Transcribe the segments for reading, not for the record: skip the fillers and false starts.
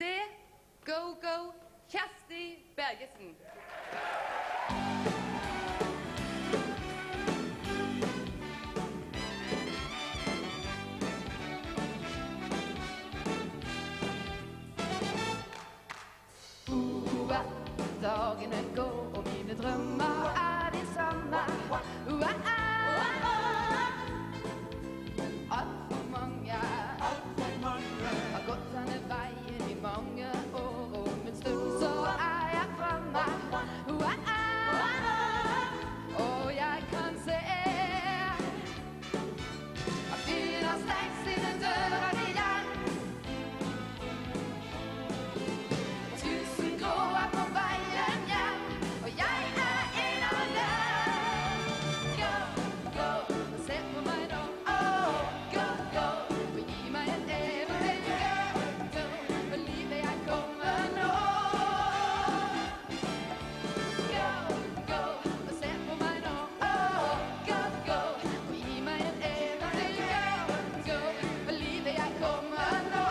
Se, go, go, Kjersti Bergesen. Dagene går, og mine drømmer er de samme. Alt for mange har gått denne veien i mange år, og om en stund så er jeg fremme. Og jeg kan se at byen har stengt sine dører igjen. Tusen grå er på veien hjem, og jeg er en av dem. Go, go, se på meg nå. Oh, go, go, og gi meg en evig. Go, go, for livet jeg kommer nå. Go, go, og se på meg nå. Oh, go, go, og gi meg en evig. Go, go, for livet jeg kommer nå.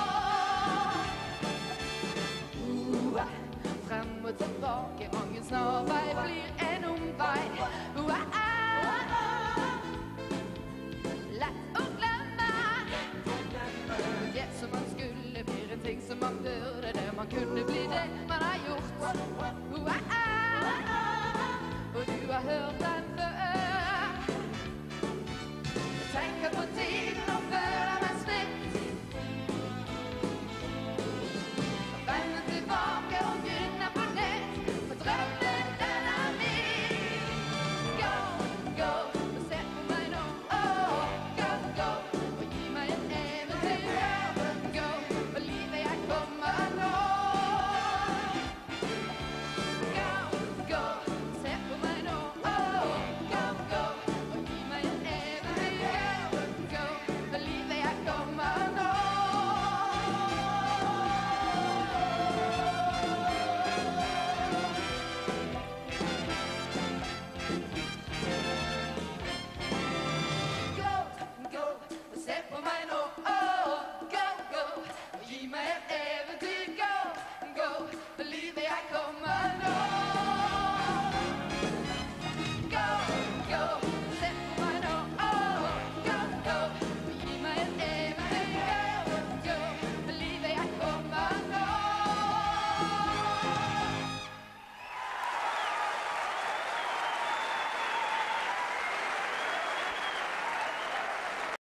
Frem og tilbake, mange snarvei blir en omvei. Lett å glemme. Det som man skulle blir en ting som man burde. Det man kunne bli det man har gjort. Og du har hørt deg